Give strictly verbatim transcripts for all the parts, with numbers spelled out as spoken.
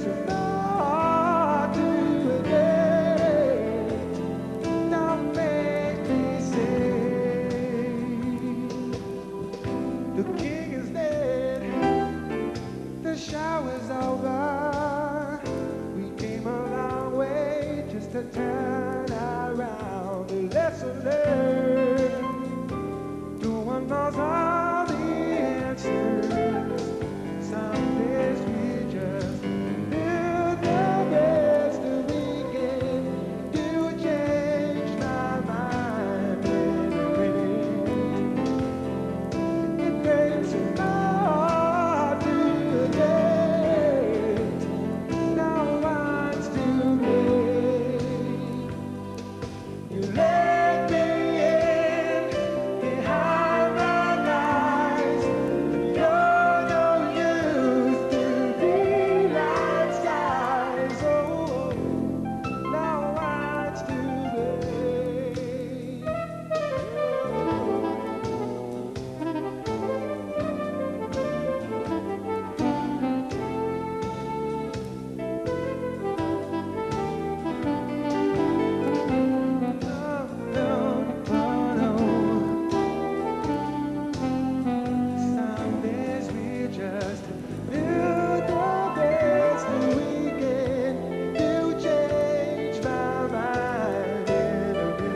breaks my heart to admit. Don't make me say the king is dead. The shower's over. We came a long way just to turn around. The lesson learned. No one knows all the answers. Some days we just build the best that we can do. Change my mind. It breaks my heart to admit. No one's to blame. You let me in behind my lies. You're no use to be like skies. Oh, now one's to blame. Some days we just build the best that we can do. Change my mind in a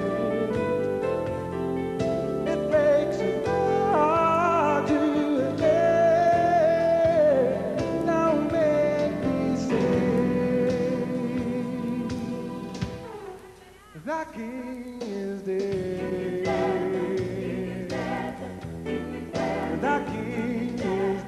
minute. It breaks my heart to admit. Don't make me say the king is dead. The king is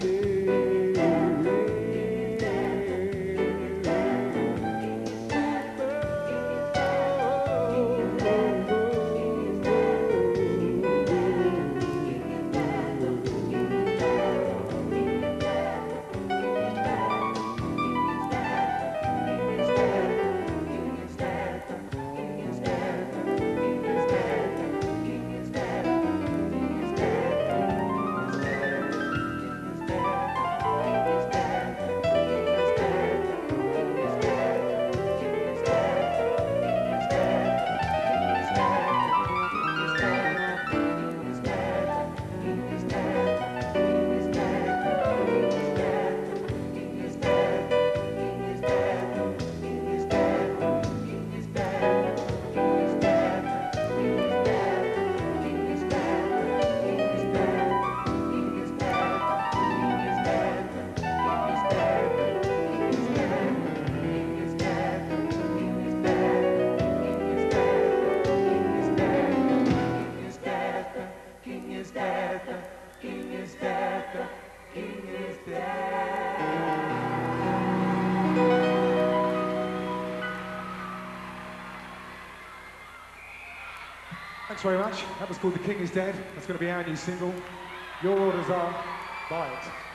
Thanks very much. That was called The King is Dead. That's going to be our new single. Your orders are, buy it.